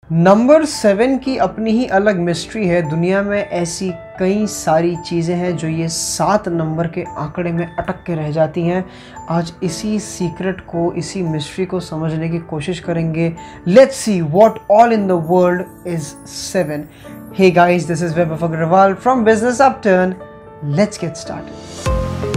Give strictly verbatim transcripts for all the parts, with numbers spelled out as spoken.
Number seven की अपनी ही अलग मिस्ट्री है। दुनिया में ऐसी कई सारी चीज़ें हैं जो ये सात नंबर के आंकड़े में अटक के रह जाती हैं। आज इसी सीक्रेट को, इसी मिस्ट्री को समझने की कोशिश करेंगे। Let's see what all in the world is seven. Hey guys, this is Vaibhav Agrawal from business upturn. Let's get started.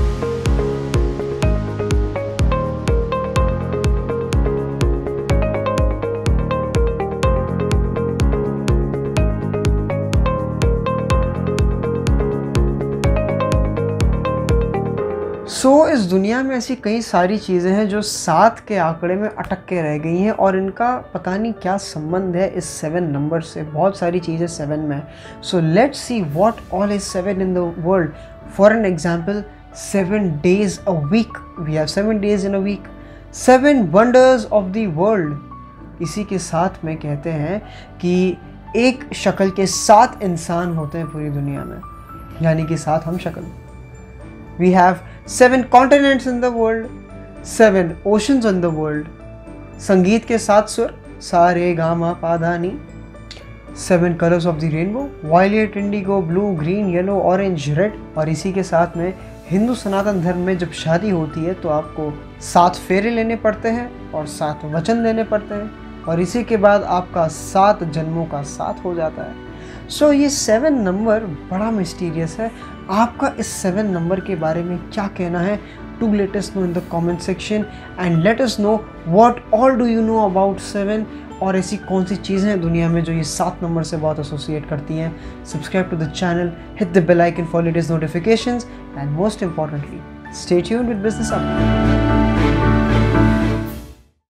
So so, इस दुनिया में ऐसी कई सारी चीज़ें हैं जो सात के आंकड़े में अटक के रह गई हैं और इनका पता नहीं क्या संबंध है इस सेवन नंबर से। बहुत सारी चीज़ें सेवन में। So let's see what all is seven in the world. For an example, seven days a week, we have seven days in a week. Seven wonders of the world. इसी के साथ में कहते हैं कि एक शक्ल के सात इंसान होते हैं पूरी दुनिया में, यानी कि सात हम शक्ल। We have seven continents in the world, seven oceans in the world. संगीत के सात सुर, सा रे गा मा पा धा नी. Seven colors of the rainbow, violet, indigo, blue, green, yellow, orange, red. और इसी के साथ में हिंदू सनातन धर्म में जब शादी होती है तो आपको सात फेरे लेने पड़ते हैं और सात वचन देने पड़ते हैं और इसी के बाद आपका सात जन्मों का साथ हो जाता है। सो so, ये सेवन नंबर बड़ा मिस्टीरियस है। आपका इस सेवन नंबर के बारे में क्या कहना है? To let us know in the comment section and let us know what all do you know about seven. और ऐसी कौन सी चीज़ें हैं दुनिया में जो ये सात नंबर से बहुत एसोसिएट करती हैं। Subscribe to the channel, hit the bell icon for latest notifications and most importantly stay tuned with business update.